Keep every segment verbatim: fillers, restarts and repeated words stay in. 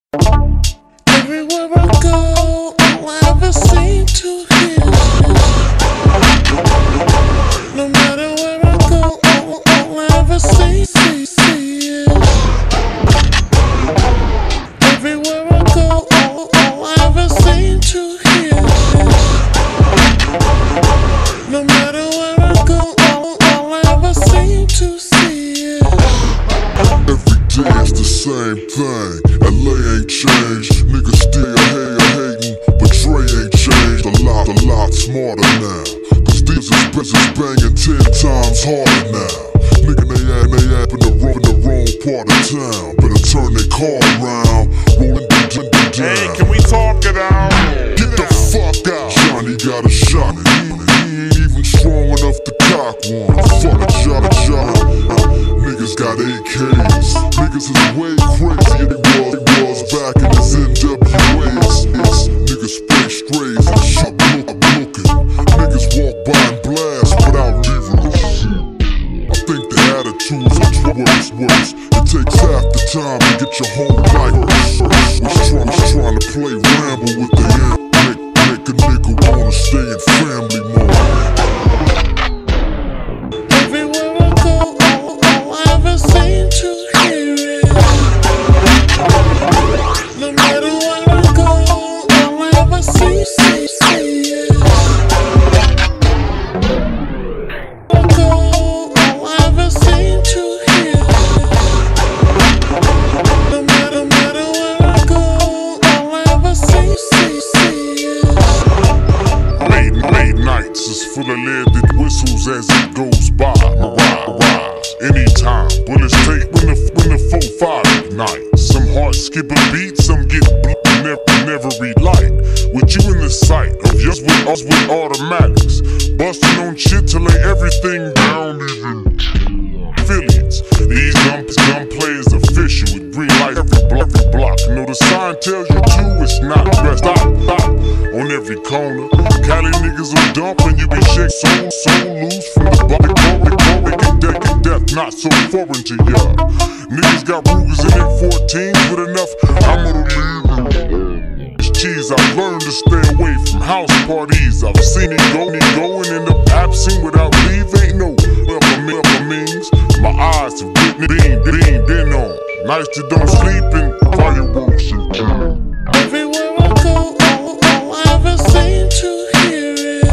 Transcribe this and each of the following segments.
Everywhere I go, all I ever seem to hear is, no matter where I go, all, all I ever see, see, see is. Everywhere I go, all, all I ever seem to hear is, no matter where I go, all, all I ever seem to see is. Every day it's the same thing. L A ain't changed. Niggas still hate, hating, but Dre ain't changed. A lot, a lot smarter now. Cause these is business banging ten times harder now. Nigga, they act, they act in the wrong, in the wrong part of town. Better turn their car around, rolling the down. Hey, can we talk it out? Get the fuck out. Johnny got a shot. He, he ain't even strong enough to cock one. Fuck a shot, a shot. Niggas got A Ks. Niggas is way crazier than they was, they was back in this N W As. Niggas spray strays and shit look, looking. Niggas walk by and blast without leaving a shit. I think the attitudes are worse, worse. It takes half the time to get your whole life first. Was trying, was trying to play ramble with the end. Make, make a nigga wanna stay in family mode. Everywhere I go, all, all I ever seem to hear is, no matter where I go, all I ever see, see, see is. I go, all I ever seem to hear is, no matter, matter where I go, all I ever see, see, see is. Late, late nights is full of leaded whistles as it goes by. Mirage, anytime, bullets take when the, when the four five ignite. Some hearts skip a beat, some get bleed, never, never relight. With you in the sight of yours with us with automatics, busting on shit to lay everything down, even affiliates. These gun, gun players official with green light every block, every block. You know the sign tells you to, it's not best. Stop, stop on every corner. Cali niggas will dump and you be shake so, so loose from the block. They go, they go, they get death, get death, not so foreign to ya. Niggas got Rugers in M fourteens with enough ammo to leave. It's cheese, I've learned to stay away from house parties. I've seen it go, it go and end up absent without leave. Ain't no upper means. My eyes have been beamed in on. Nights that don't sleep and fireworks and time. Everywhere I go, all, all I ever seem to hear is,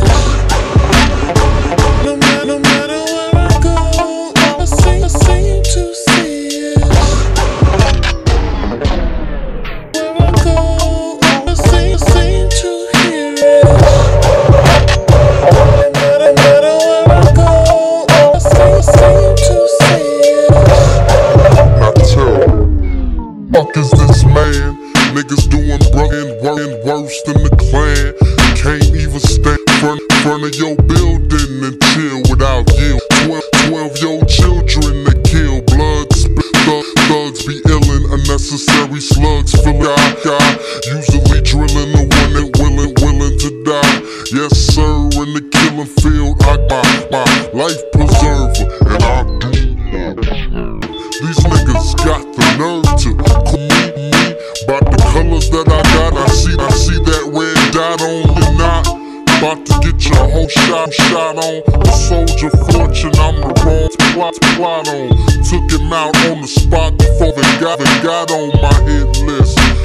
no matter, no matter where I go, all I seem, I seem to see is. Where I go, all I seem, seem to hear is, no matter, no matter where I go, all I seem, seem to see is. I tell, fuck is this man? Niggas doing broken working worse than the Klan. Can't even stand in front, front of your building and chill without yield. Twelve, twelve your children that kill. Blood spit, thug, thugs be illin'. Unnecessary slugs fill the eye. Usually drilling the one that willing, willing to die. Yes sir, in the killing field I got my life preserver and I do. These niggas got the nerve to call me about the colors that I got. I see, I see that red dot on your knot. About to get your whole shot, shot on. A soldier fortune, I'm the wrong plot, plot on. Took him out on the spot before they got, they got on my hit list.